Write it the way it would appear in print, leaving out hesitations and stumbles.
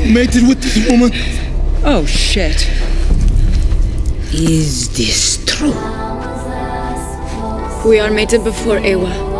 You mated with this woman? Oh, shit. Is this true? We are mated before Ewa.